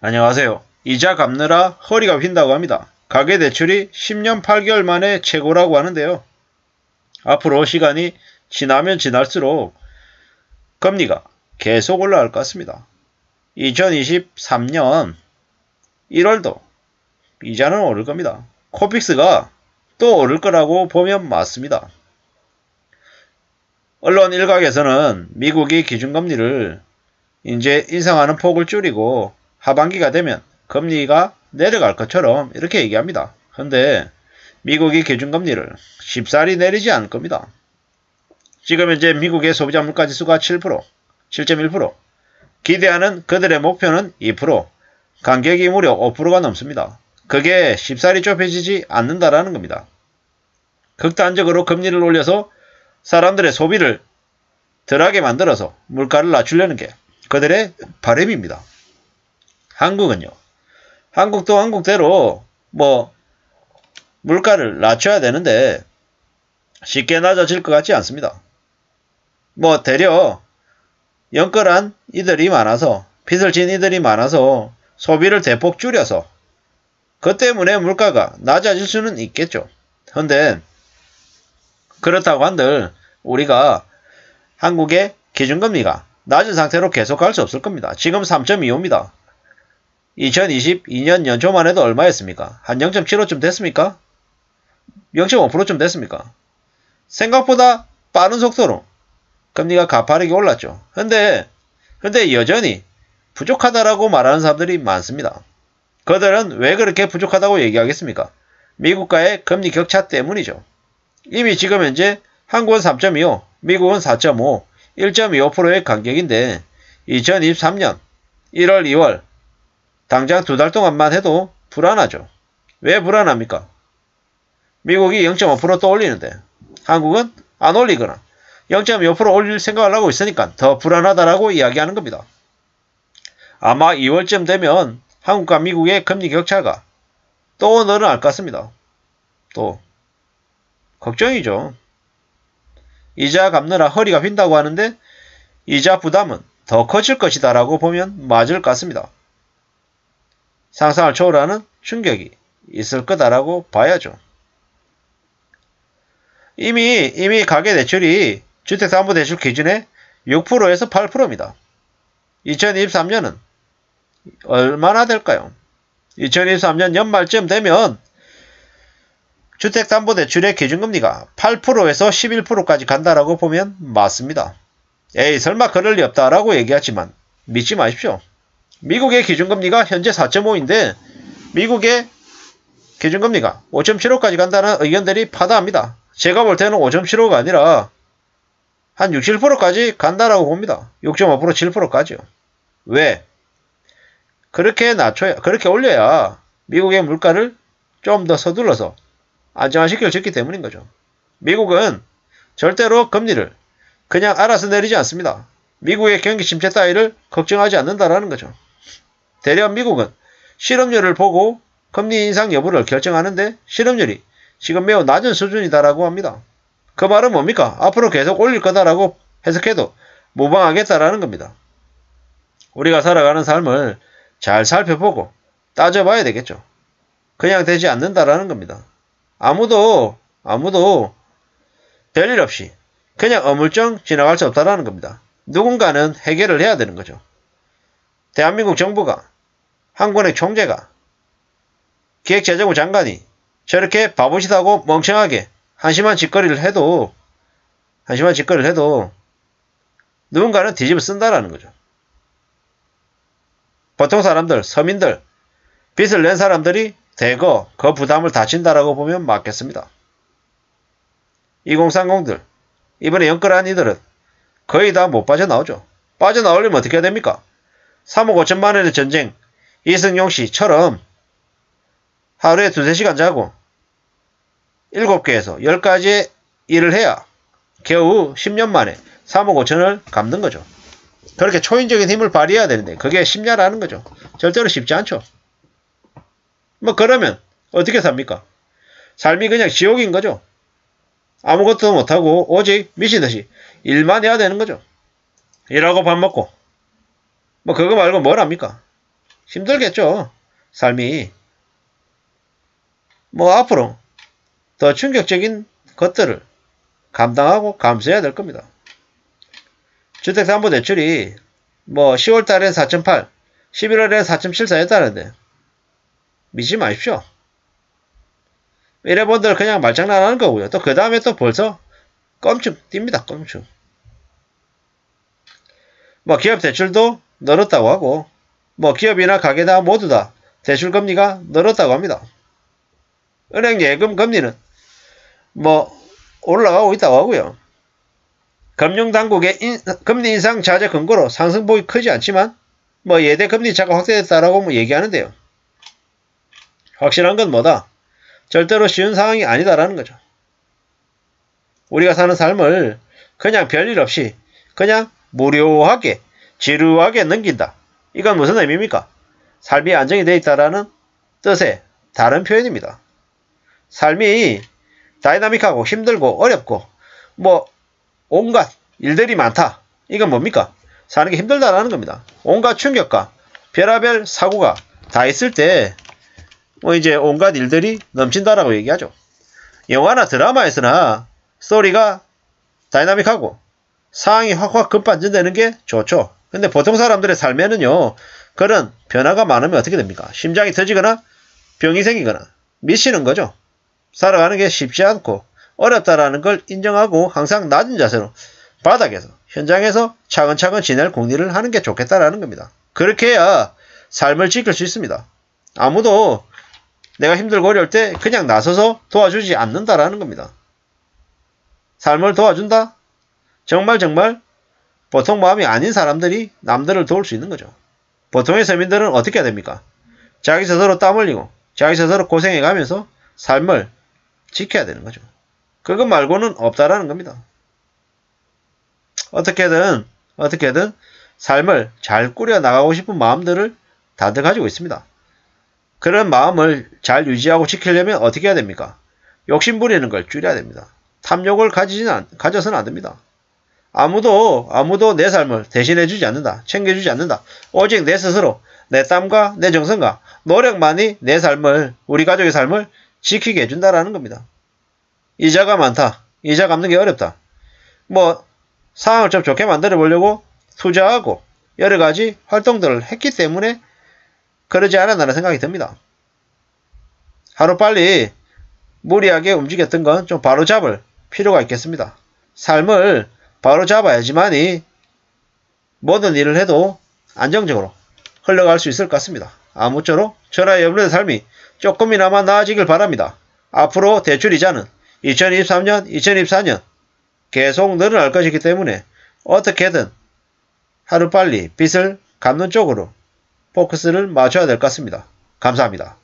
안녕하세요. 이자 갚느라 허리가 휜다고 합니다. 가계대출이 10년 8개월 만에 최고라고 하는데요. 앞으로 시간이 지나면 지날수록 금리가 계속 올라갈 것 같습니다. 2023년 1월도 이자는 오를 겁니다. 코픽스가 또 오를 거라고 보면 맞습니다. 언론 일각에서는 미국이 기준금리를 이제 인상하는 폭을 줄이고 하반기가 되면 금리가 내려갈 것처럼 이렇게 얘기합니다. 그런데 미국이 기준금리를 쉽사리 내리지 않을 겁니다. 지금 현재 미국의 소비자 물가지수가 7.1%, 기대하는 그들의 목표는 2%, 간격이 무려 5%가 넘습니다. 그게 쉽사리 좁혀지지 않는다라는 겁니다. 극단적으로 금리를 올려서 사람들의 소비를 덜하게 만들어서 물가를 낮추려는 게 그들의 바람입니다. 한국은요. 한국도 한국대로 물가를 낮춰야 되는데 쉽게 낮아질 것 같지 않습니다. 되려 영끌한 이들이 많아서 빚을 진 이들이 많아서 소비를 대폭 줄여서 그 때문에 물가가 낮아질 수는 있겠죠. 그런데 그렇다고 한들 우리가 한국의 기준금리가 낮은 상태로 계속 갈 수 없을 겁니다. 지금 3.25입니다. 2022년 연초만 해도 얼마였습니까? 한 0.75쯤 됐습니까? 0.5%쯤 됐습니까? 생각보다 빠른 속도로 금리가 가파르게 올랐죠. 근데 여전히 부족하다라고 말하는 사람들이 많습니다. 그들은 왜 그렇게 부족하다고 얘기하겠습니까? 미국과의 금리 격차 때문이죠. 이미 지금 현재 한국은 3.25, 미국은 4.5, 1.25%의 간격인데 2023년 1월, 2월 당장 2달 동안만 해도 불안하죠. 왜 불안합니까? 미국이 0.5% 또 올리는데 한국은 안 올리거나 0.5% 올릴 생각을 하고 있으니까 더 불안하다라고 이야기하는 겁니다. 아마 2월쯤 되면 한국과 미국의 금리 격차가 또 늘어날 것 같습니다. 또 걱정이죠. 이자 갚느라 허리가 휜다고 하는데 이자 부담은 더 커질 것이다 라고 보면 맞을 것 같습니다. 상상을 초월하는 충격이 있을 거다라고 봐야죠. 이미 가계대출이 주택담보대출 기준의 6%에서 8%입니다. 2023년은 얼마나 될까요? 2023년 연말쯤 되면 주택담보대출의 기준금리가 8%에서 11%까지 간다라고 보면 맞습니다. 에이 설마 그럴 리 없다라고 얘기하지만 믿지 마십시오. 미국의 기준금리가 현재 4.5인데 미국의 기준금리가 5.75까지 간다는 의견들이 파다합니다. 제가 볼 때는 5.75가 아니라 한 6, 7%까지 간다라고 봅니다. 6.5%, 7%까지요. 왜? 그렇게 올려야 미국의 물가를 좀 더 서둘러서 안정화시킬 수 있기 때문인 거죠. 미국은 절대로 금리를 그냥 알아서 내리지 않습니다. 미국의 경기 침체 따위를 걱정하지 않는다라는 거죠. 대려 미국은 실업률을 보고 금리 인상 여부를 결정하는데 실업률이 지금 매우 낮은 수준이다라고 합니다. 그 말은 뭡니까? 앞으로 계속 올릴 거다라고 해석해도 무방하겠다라는 겁니다. 우리가 살아가는 삶을 잘 살펴보고 따져봐야 되겠죠. 그냥 되지 않는다라는 겁니다. 아무도 별일 없이 그냥 어물쩡 지나갈 수 없다라는 겁니다. 누군가는 해결을 해야 되는 거죠. 대한민국 정부가, 한국은행 총재가, 기획재정부 장관이 저렇게 바보짓하고 멍청하게 한심한 짓거리를 해도 누군가는 뒤집어 쓴다라는 거죠. 보통 사람들, 서민들, 빚을 낸 사람들이 대거 그 부담을 다 진다라고 보면 맞겠습니다. 2030들, 이번에 연끌한 이들은 거의 다 못 빠져나오죠. 빠져나오려면 어떻게 해야 됩니까? 3억 5천만 원의 전쟁, 이승용 씨처럼 하루에 2-3시간 자고 7개에서 10가지의 일을 해야 겨우 10년 만에 3억 5천을 갚는 거죠. 그렇게 초인적인 힘을 발휘해야 되는데 그게 쉽냐라는 거죠. 절대로 쉽지 않죠. 그러면 어떻게 삽니까? 삶이 그냥 지옥인 거죠. 아무것도 못하고 오직 미치듯이 일만 해야 되는 거죠. 일하고 밥 먹고 그거 말고 뭘 합니까? 힘들겠죠. 삶이. 뭐 앞으로 더 충격적인 것들을 감당하고 감수해야 될 겁니다. 주택담보대출이 뭐 10월달에 4.8, 11월에 4.74 했다는데 믿지 마십시오. 이래본들 그냥 말장난하는 거고요. 또 그 다음에 또 벌써 껌충 뜁니다. 껌충. 뭐 기업 대출도 늘었다고 하고 뭐 기업이나 가게 다 모두 다 대출 금리가 늘었다고 합니다. 은행 예금 금리는 뭐 올라가고 있다고 하고요. 금융당국의 금리 인상 자제 근거로 상승폭이 크지 않지만 뭐 예대 금리차가 확대됐다라고 뭐 얘기하는데요. 확실한 건 뭐다? 절대로 쉬운 상황이 아니다라는 거죠. 우리가 사는 삶을 그냥 별일 없이 그냥 무료하게 지루하게 넘긴다. 이건 무슨 의미입니까? 삶이 안정이 되어 있다라는 뜻의 다른 표현입니다. 삶이 다이나믹하고 힘들고 어렵고 뭐 온갖 일들이 많다. 이건 뭡니까? 사는 게 힘들다라는 겁니다. 온갖 충격과 별하별 사고가 다 있을 때 뭐 이제 온갖 일들이 넘친다라고 얘기하죠. 영화나 드라마에서나 스토리가 다이나믹하고 상황이 확확 급반전되는 게 좋죠. 근데 보통 사람들의 삶에는요. 그런 변화가 많으면 어떻게 됩니까? 심장이 터지거나 병이 생기거나 미치는 거죠. 살아가는 게 쉽지 않고 어렵다라는 걸 인정하고 항상 낮은 자세로 바닥에서 현장에서 차근차근 지낼 공리를 하는 게 좋겠다라는 겁니다. 그렇게 해야 삶을 지킬 수 있습니다. 아무도 내가 힘들고 어려울 때 그냥 나서서 도와주지 않는다라는 겁니다. 삶을 도와준다? 정말 보통 마음이 아닌 사람들이 남들을 도울 수 있는 거죠. 보통의 서민들은 어떻게 해야 됩니까? 자기 스스로 땀 흘리고 자기 스스로 고생해가면서 삶을 지켜야 되는 거죠. 그것 말고는 없다라는 겁니다. 어떻게든 삶을 잘 꾸려나가고 싶은 마음들을 다들 가지고 있습니다. 그런 마음을 잘 유지하고 지키려면 어떻게 해야 됩니까? 욕심 부리는 걸 줄여야 됩니다. 탐욕을 가져서는 안 됩니다. 아무도 내 삶을 대신해주지 않는다. 챙겨주지 않는다. 오직 내 스스로 내 땀과 내 정성과 노력만이 내 삶을 우리 가족의 삶을 지키게 해준다라는 겁니다. 이자가 많다. 이자 갚는 게 어렵다. 뭐 상황을 좀 좋게 만들어 보려고 투자하고 여러 가지 활동들을 했기 때문에 그러지 않았나라는 생각이 듭니다. 하루빨리 무리하게 움직였던 건 좀 바로잡을 필요가 있겠습니다. 삶을 바로잡아야지만이 모든 일을 해도 안정적으로 흘러갈 수 있을 것 같습니다. 아무쪼록 저나 여러분의 삶이 조금이나마 나아지길 바랍니다. 앞으로 대출이자는 2023년, 2024년 계속 늘어날 것이기 때문에 어떻게든 하루빨리 빚을 갚는 쪽으로 포커스를 맞춰야 될 것 같습니다. 감사합니다.